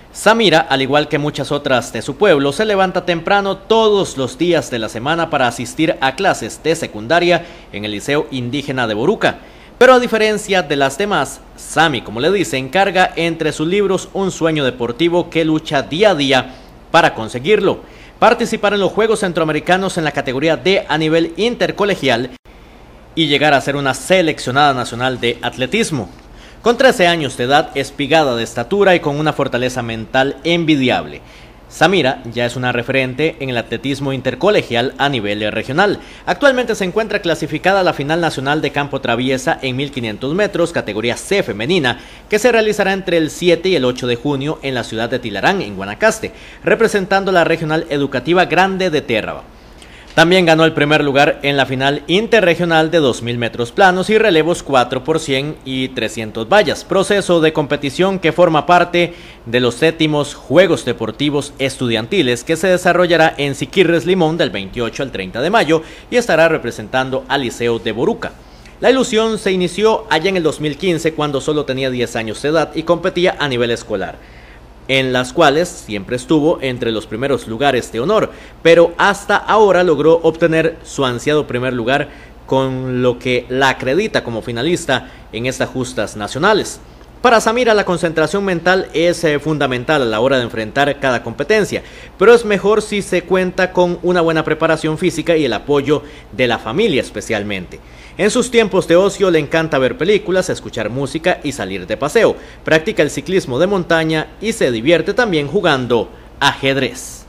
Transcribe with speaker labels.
Speaker 1: Samira, al igual que muchas otras de su pueblo, se levanta temprano todos los días de la semana para asistir a clases de secundaria en el Liceo Indígena de Boruca. Pero a diferencia de las demás, Sami, como le dicen, carga entre sus libros un sueño deportivo que lucha día a día para conseguirlo: participar en los Juegos Centroamericanos en la categoría D a nivel intercolegial y llegar a ser una seleccionada nacional de atletismo. Con 13 años de edad, espigada de estatura y con una fortaleza mental envidiable, Samira ya es una referente en el atletismo intercolegial a nivel regional. Actualmente se encuentra clasificada a la final nacional de campo traviesa en 1500 metros, categoría C femenina, que se realizará entre el 7 y el 8 de junio en la ciudad de Tilarán, en Guanacaste, representando la regional educativa Grande de Térraba. También ganó el primer lugar en la final interregional de 2000 metros planos y relevos 4 por 100 y 300 vallas, proceso de competición que forma parte de los 7º Juegos Deportivos Estudiantiles que se desarrollará en Siquirres Limón del 28 al 30 de mayo y estará representando al Liceo de Boruca. La ilusión se inició allá en el 2015 cuando solo tenía 10 años de edad y competía a nivel escolar, en las cuales siempre estuvo entre los primeros lugares de honor, pero hasta ahora logró obtener su ansiado primer lugar, con lo que la acredita como finalista en estas justas nacionales. Para Samira, la concentración mental es fundamental a la hora de enfrentar cada competencia, pero es mejor si se cuenta con una buena preparación física y el apoyo de la familia especialmente. En sus tiempos de ocio le encanta ver películas, escuchar música y salir de paseo. Practica el ciclismo de montaña y se divierte también jugando ajedrez.